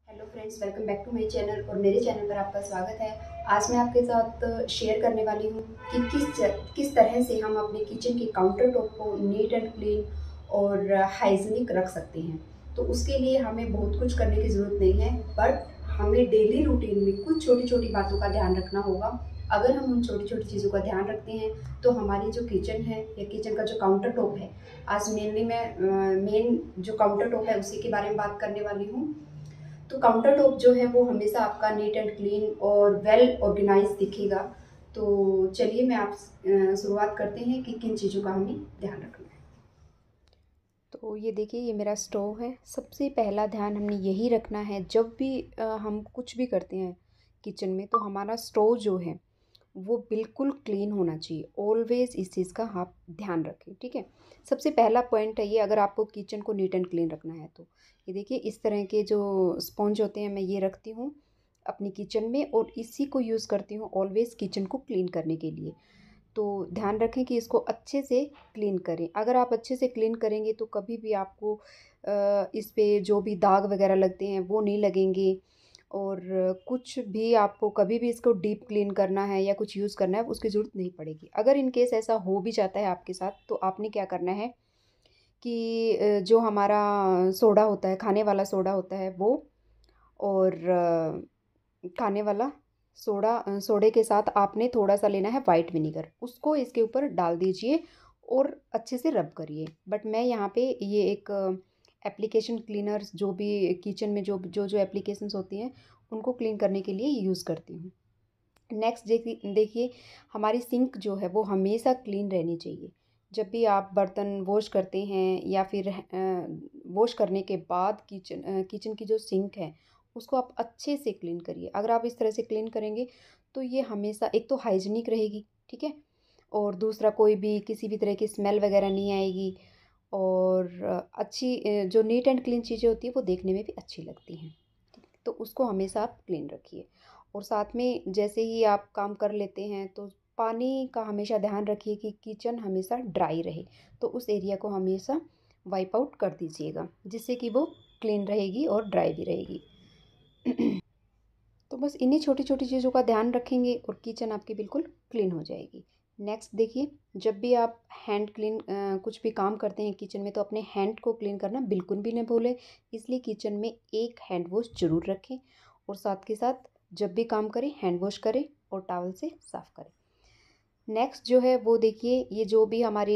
Hello friends, welcome back to my channel और मेरे channel पर आपका स्वागत है। आज मैं आपके साथ शेयर करने वाली हूँ कि किस तरह से हम अपने किचन के काउंटर टॉप को नीट एंड क्लीन और हाइजीनिक रख सकते हैं। तो उसके लिए हमें बहुत कुछ करने की ज़रूरत नहीं है, बट हमें डेली रूटीन में कुछ छोटी छोटी बातों का ध्यान रखना होगा। अगर हम उन छोटी छोटी चीज़ों का ध्यान रखते हैं तो हमारी जो किचन है या किचन का जो काउंटर टॉप है, आज मेनली मैं मेन जो काउंटर टॉप है उसी के बारे में बात करने वाली हूँ। तो काउंटर टॉप जो है वो हमेशा आपका नीट एंड क्लीन और वेल ऑर्गेनाइज दिखेगा। तो चलिए मैं आप शुरुआत करते हैं कि किन चीज़ों का हमें ध्यान रखना है। तो ये देखिए, ये मेरा स्टोव है। सबसे पहला ध्यान हमने यही रखना है, जब भी हम कुछ भी करते हैं किचन में, तो हमारा स्टोव जो है वो बिल्कुल क्लीन होना चाहिए। ऑलवेज इस चीज़ का आप ध्यान रखें, ठीक है। सबसे पहला पॉइंट है ये, अगर आपको किचन को नीट एंड क्लीन रखना है तो ये देखिए, इस तरह के जो स्पॉन्ज होते हैं मैं ये रखती हूँ अपनी किचन में और इसी को यूज़ करती हूँ ऑलवेज किचन को क्लीन करने के लिए। तो ध्यान रखें कि इसको अच्छे से क्लीन करें। अगर आप अच्छे से क्लीन करेंगे तो कभी भी आपको इस पे जो भी दाग वगैरह लगते हैं वो नहीं लगेंगे। और कुछ भी आपको कभी भी इसको डीप क्लीन करना है या कुछ यूज़ करना है उसकी ज़रूरत नहीं पड़ेगी। अगर इन केस ऐसा हो भी जाता है आपके साथ, तो आपने क्या करना है कि जो हमारा सोडा होता है, खाने वाला सोडा होता है वो, और खाने वाला सोडे के साथ आपने थोड़ा-सा लेना है वाइट विनेगर, उसको इसके ऊपर डाल दीजिए और अच्छे से रब करिए। बट मैं यहाँ पे ये एक एप्लीकेशन क्लीनर्स, जो भी किचन में जो एप्लीकेशंस होती हैं, उनको क्लीन करने के लिए यूज़ करती हूँ। नेक्स्ट देखिए देखिए, हमारी सिंक जो है वो हमेशा क्लीन रहनी चाहिए। जब भी आप बर्तन वॉश करते हैं या फिर वॉश करने के बाद किचन की जो सिंक है उसको आप अच्छे से क्लीन करिए। अगर आप इस तरह से क्लीन करेंगे तो ये हमेशा एक तो हाइजीनिक रहेगी, ठीक है, और दूसरा कोई भी किसी भी तरह की स्मेल वगैरह नहीं आएगी। और अच्छी जो नीट एंड क्लीन चीज़ें होती हैं वो देखने में भी अच्छी लगती हैं। तो उसको हमेशा आप क्लीन रखिए। और साथ में जैसे ही आप काम कर लेते हैं तो पानी का हमेशा ध्यान रखिए कि किचन हमेशा ड्राई रहे। तो उस एरिया को हमेशा वाइप आउट कर दीजिएगा, जिससे कि वो क्लीन रहेगी और ड्राई भी रहेगी। तो बस इन्हीं छोटी छोटी चीज़ों का ध्यान रखेंगे और किचन आपकी बिल्कुल क्लीन हो जाएगी। नेक्स्ट देखिए, जब भी आप हैंड क्लीन कुछ भी काम करते हैं किचन में, तो अपने हैंड को क्लीन करना बिल्कुल भी नहीं भूलें। इसलिए किचन में एक हैंड वॉश ज़रूर रखें और साथ के साथ जब भी काम करें हैंड वॉश करें और टॉवल से साफ़ करें। नेक्स्ट जो है वो देखिए, ये जो भी हमारे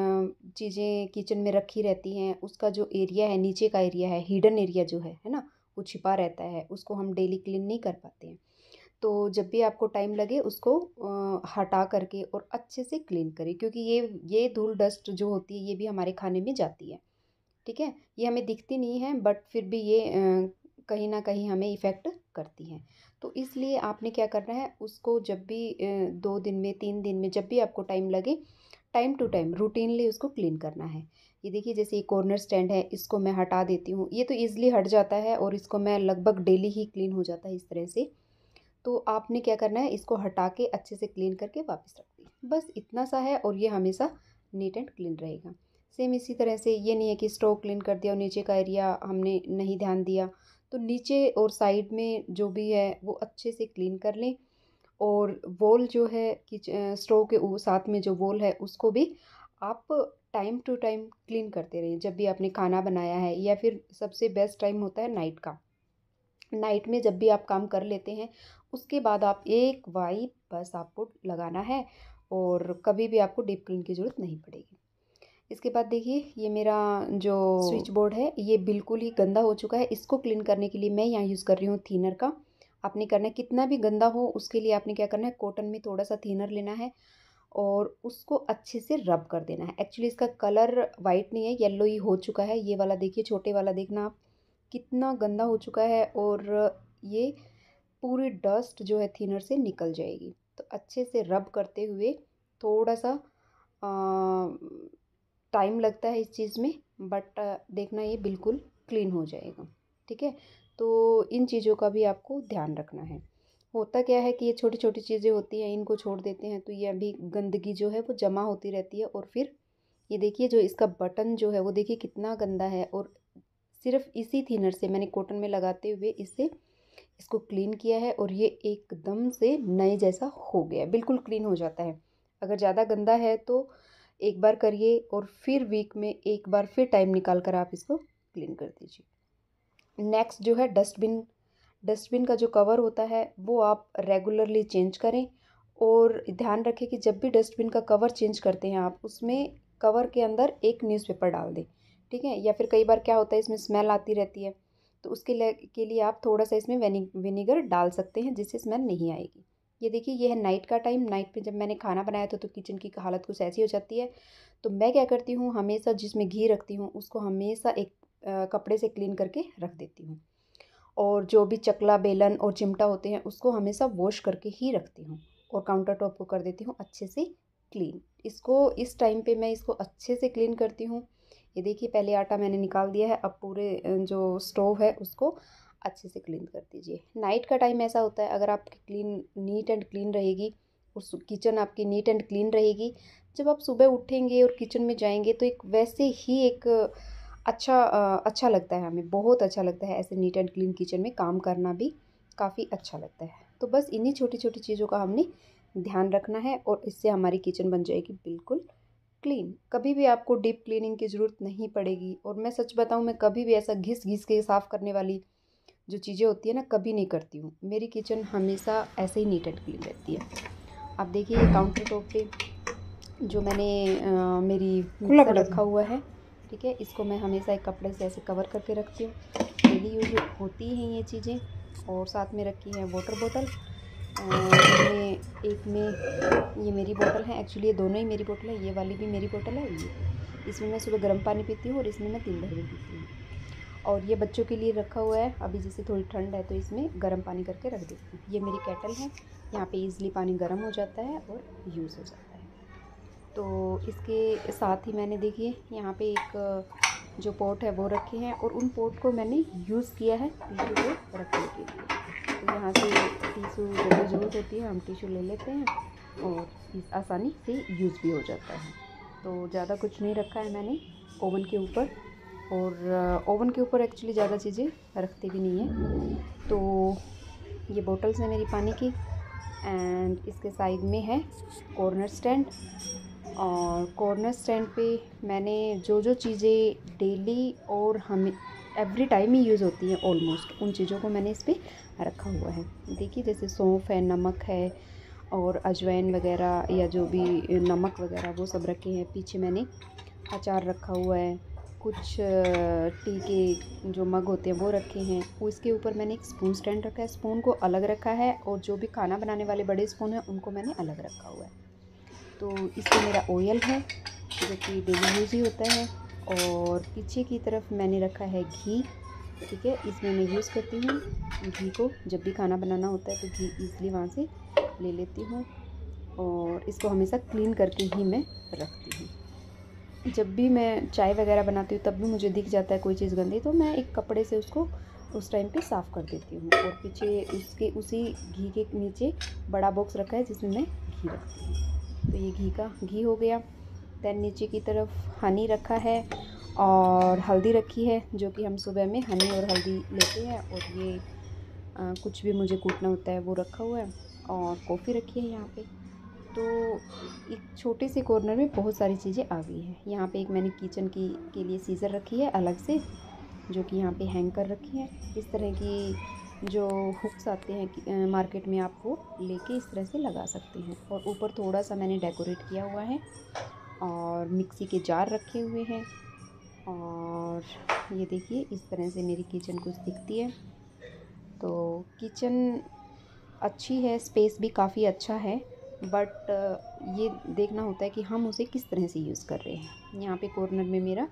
चीज़ें किचन में रखी रहती हैं उसका जो एरिया है, नीचे का एरिया है, हिडन एरिया जो है ना, वो छिपा रहता है, उसको हम डेली क्लीन नहीं कर पाते हैं। तो जब भी आपको टाइम लगे उसको हटा करके और अच्छे से क्लीन करें, क्योंकि ये धूल डस्ट जो होती है ये भी हमारे खाने में जाती है, ठीक है। ये हमें दिखती नहीं है बट फिर भी ये कहीं ना कहीं हमें इफ़ेक्ट करती हैं। तो इसलिए आपने क्या करना है, उसको जब भी 2 दिन में 3 दिन में जब भी आपको टाइम लगे, टाइम टू टाइम रूटीनली उसको क्लीन करना है। ये देखिए, जैसे ये कॉर्नर स्टैंड है, इसको मैं हटा देती हूँ, ये तो ईज़िली हट जाता है और इसको मैं लगभग डेली ही क्लीन हो जाता है इस तरह से। तो आपने क्या करना है, इसको हटा के अच्छे से क्लीन करके वापस रख दी, बस इतना सा है और ये हमेशा नीट एंड क्लीन रहेगा। सेम इसी तरह से, ये नहीं है कि स्टोव क्लीन कर दिया और नीचे का एरिया हमने नहीं ध्यान दिया, तो नीचे और साइड में जो भी है वो अच्छे से क्लीन कर लें। और वॉल जो है कि स्टोव के साथ में जो वॉल है उसको भी आप टाइम टू टाइम क्लीन करते रहें। जब भी आपने खाना बनाया है, या फिर सबसे बेस्ट टाइम होता है नाइट का, नाइट में जब भी आप काम कर लेते हैं उसके बाद आप एक वाइप बस आपको लगाना है और कभी भी आपको डीप क्लीन की ज़रूरत नहीं पड़ेगी। इसके बाद देखिए, ये मेरा जो स्विच बोर्ड है ये बिल्कुल ही गंदा हो चुका है। इसको क्लीन करने के लिए मैं यहाँ यूज़ कर रही हूँ थिनर का। आपने करना है, कितना भी गंदा हो उसके लिए आपने क्या करना है, कॉटन में थोड़ा सा थिनर लेना है और उसको अच्छे से रब कर देना है। एक्चुअली इसका कलर वाइट नहीं है, येलो ही हो चुका है। ये वाला देखिए, छोटे वाला देखना आप, कितना गंदा हो चुका है और ये पूरी डस्ट जो है थिनर से निकल जाएगी। तो अच्छे से रब करते हुए थोड़ा सा टाइम लगता है इस चीज़ में, बट देखना ये बिल्कुल क्लीन हो जाएगा, ठीक है। तो इन चीज़ों का भी आपको ध्यान रखना है। होता क्या है कि ये छोटी छोटी चीज़ें होती हैं, इनको छोड़ देते हैं तो ये अभी गंदगी जो है वो जमा होती रहती है। और फिर ये देखिए, जो इसका बटन जो है वो देखिए कितना गंदा है और सिर्फ इसी थिनर से मैंने कॉटन में लगाते हुए इसको क्लीन किया है और ये एकदम से नए जैसा हो गया, बिल्कुल क्लीन हो जाता है। अगर ज़्यादा गंदा है तो एक बार करिए और फिर वीक में एक बार फिर टाइम निकाल कर आप इसको क्लीन कर दीजिए। नेक्स्ट जो है डस्टबिन का जो कवर होता है वो आप रेगुलरली चेंज करें और ध्यान रखें कि जब भी डस्टबिन का कवर चेंज करते हैं आप उसमें कवर के अंदर एक न्यूज़पेपर डाल दें, ठीक है। या फिर कई बार क्या होता है इसमें स्मेल आती रहती है, तो के लिए आप थोड़ा सा इसमें विनीगर डाल सकते हैं जिससे स्मेल नहीं आएगी। ये देखिए ये है नाइट का टाइम। नाइट में जब मैंने खाना बनाया था तो किचन की हालत कुछ ऐसी हो जाती है, तो मैं क्या करती हूँ हमेशा जिसमें घी रखती हूँ उसको हमेशा एक कपड़े से क्लीन करके रख देती हूँ। और जो भी चकला बेलन और चिमटा होते हैं उसको हमेशा वॉश करके ही रखती हूँ और काउंटर टॉप को कर देती हूँ अच्छे से क्लीन। इसको इस टाइम पे मैं इसको अच्छे से क्लीन करती हूँ। ये देखिए पहले आटा मैंने निकाल दिया है, अब पूरे जो स्टोव है उसको अच्छे से क्लीन कर दीजिए। नाइट का टाइम ऐसा होता है अगर आपकी नीट एंड क्लीन रहेगी, उस किचन आपकी नीट एंड क्लीन रहेगी, जब आप सुबह उठेंगे और किचन में जाएंगे तो एक वैसे ही एक अच्छा लगता है, हमें बहुत अच्छा लगता है ऐसे नीट एंड क्लीन किचन में काम करना भी काफ़ी अच्छा लगता है। तो बस इन्हीं छोटी छोटी चीज़ों का हमने ध्यान रखना है और इससे हमारी किचन बन जाएगी बिल्कुल क्लीन। कभी भी आपको डीप क्लीनिंग की ज़रूरत नहीं पड़ेगी। और मैं सच बताऊं मैं कभी भी ऐसा घिस घिस के साफ़ करने वाली जो चीज़ें होती है ना कभी नहीं करती हूँ। मेरी किचन हमेशा ऐसे ही नीट एंड क्लीन रहती है। आप देखिए ये काउंटर टॉप पे जो मैंने मेरी मिक्सर रखा हुआ है, ठीक है, इसको मैं हमेशा एक कपड़े से ऐसे कवर करके रखती हूँ। डेली यूज होती हैं ये चीज़ें। और साथ में रखी है वाटर बोतल। एक में ये मेरी बोतल है, एक्चुअली ये दोनों ही मेरी बोतल है, ये वाली भी मेरी बोतल है। ये इसमें मैं सुबह गर्म पानी पीती हूँ और इसमें मैं 3 बार भी पीती हूँ। और ये बच्चों के लिए रखा हुआ है, अभी जैसे थोड़ी ठंड है तो इसमें गर्म पानी करके रख देती हूँ। ये मेरी केटल है, यहाँ पे ईज़िली पानी गर्म हो जाता है और यूज़ हो जाता है। तो इसके साथ ही मैंने देखिए यहाँ पे एक जो पॉट है वो रखे हैं और उन पॉट को मैंने यूज़ किया है टिश्यू को रखने के लिए। तो यहाँ से टिश्यू जब भी ज़रूरत होती है हम टिश्यू ले लेते हैं और आसानी से यूज़ भी हो जाता है। तो ज़्यादा कुछ नहीं रखा है मैंने ओवन के ऊपर। और ओवन के ऊपर एक्चुअली ज़्यादा चीज़ें रखते भी नहीं हैं। तो ये बोटल्स हैं मेरी पानी की। एंड इसके साइड में है कॉर्नर स्टैंड। और कॉर्नर स्टैंड पे मैंने जो जो चीज़ें डेली और हमें एवरी टाइम ही यूज़ होती हैं ऑलमोस्ट, उन चीज़ों को मैंने इस पर रखा हुआ है। देखिए जैसे सौंफ है, नमक है और अजवाइन वगैरह या जो भी नमक वगैरह वो सब रखे हैं। पीछे मैंने अचार रखा हुआ है, कुछ टी के जो मग होते हैं वो रखे हैं। वो इसके ऊपर मैंने एक स्पून स्टैंड रखा है, स्पून को अलग रखा है और जो भी खाना बनाने वाले बड़े स्पून हैं उनको मैंने अलग रखा हुआ है। तो इसमें मेरा ऑयल है जो कि डेली यूज़ ही होता है। और पीछे की तरफ मैंने रखा है घी, ठीक है, इसमें मैं यूज़ करती हूँ घी को। जब भी खाना बनाना होता है तो घी ईज़िली वहाँ से ले लेती हूँ और इसको हमेशा क्लीन करके ही मैं रखती हूँ। जब भी मैं चाय वगैरह बनाती हूँ तब भी मुझे दिख जाता है कोई चीज़ गंदी तो मैं एक कपड़े से उसको उस टाइम पे साफ़ कर देती हूँ। और पीछे उसके उसी घी के नीचे बड़ा बॉक्स रखा है जिसमें मैं घी रखती हूँ। तो ये घी हो गया। दैन नीचे की तरफ हनी रखा है और हल्दी रखी है जो कि हम सुबह में हनी और हल्दी लेते हैं। और ये कुछ भी मुझे कूटना होता है वो रखा हुआ है। और कॉफ़ी रखी है यहाँ पे। तो एक छोटे से कॉर्नर में बहुत सारी चीज़ें आ गई हैं। यहाँ पे एक मैंने किचन के लिए सीज़र रखी है अलग से जो कि यहाँ पे हैंग कर रखी है। इस तरह की जो हुक्स आते हैं मार्केट में आप वो लेके इस तरह से लगा सकते हैं। और ऊपर थोड़ा सा मैंने डेकोरेट किया हुआ है। और मिक्सी के जार रखे हुए हैं। और ये देखिए इस तरह से मेरी किचन कुछ दिखती है। तो किचन अच्छी है, स्पेस भी काफ़ी अच्छा है, बट ये देखना होता है कि हम उसे किस तरह से यूज़ कर रहे हैं। यहाँ पे कॉर्नर में मेरा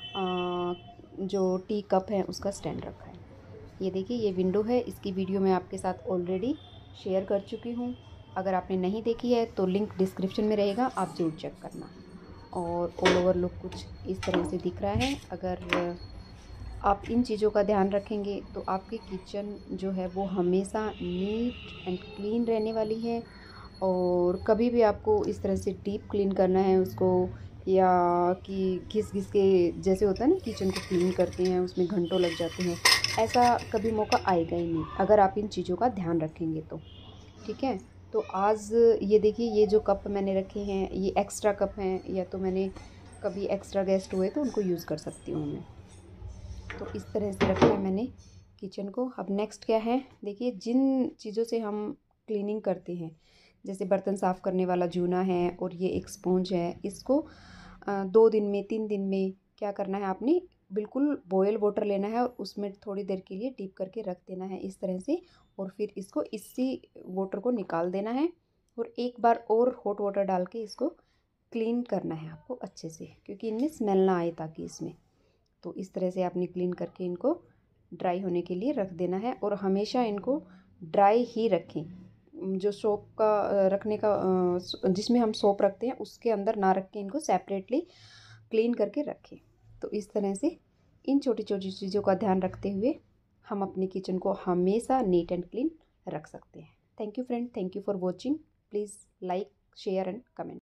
जो टी कप है उसका स्टैंड रखा है। ये देखिए ये विंडो है, इसकी वीडियो मैं आपके साथ ऑलरेडी शेयर कर चुकी हूँ। अगर आपने नहीं देखी है तो लिंक डिस्क्रिप्शन में रहेगा, आप ज़रूर चेक करना। और ऑल ओवर लुक कुछ इस तरह से दिख रहा है। अगर आप इन चीज़ों का ध्यान रखेंगे तो आपकी किचन जो है वो हमेशा नीट एंड क्लीन रहने वाली है। और कभी भी आपको इस तरह से डीप क्लीन करना है, उसको या कि घिस घिस के जैसे होता है ना किचन को क्लीन करते हैं उसमें घंटों लग जाते हैं, ऐसा कभी मौका आएगा ही नहीं अगर आप इन चीज़ों का ध्यान रखेंगे तो। ठीक है। तो आज ये देखिए, ये जो कप मैंने रखे हैं ये एक्स्ट्रा कप हैं, या तो मैंने कभी एक्स्ट्रा गेस्ट हुए तो उनको यूज़ कर सकती हूँ मैं। तो इस तरह से रखा है मैंने किचन को। अब नेक्स्ट क्या है, देखिए जिन चीज़ों से हम क्लीनिंग करते हैं, जैसे बर्तन साफ़ करने वाला जूना है और ये एक स्पॉन्ज है, इसको 2 दिन में 3 दिन में क्या करना है आपने, बिल्कुल बॉयल वाटर लेना है और उसमें थोड़ी देर के लिए डीप करके रख देना है इस तरह से, और फिर इसको इसी वाटर को निकाल देना है और एक बार और हॉट वाटर डाल के इसको क्लीन करना है आपको अच्छे से, क्योंकि इनमें स्मेल ना आए ताकि इसमें। तो इस तरह से आपने क्लीन करके इनको ड्राई होने के लिए रख देना है, और हमेशा इनको ड्राई ही रखें। जो सोप का रखने का जिसमें हम सोप रखते हैं उसके अंदर ना रख के इनको सेपरेटली क्लीन करके रखें। तो इस तरह से इन छोटी छोटी चीज़ों का ध्यान रखते हुए हम अपनी किचन को हमेशा नीट एंड क्लीन रख सकते हैं। Thank you friend, thank you for watching. Please like, share and comment.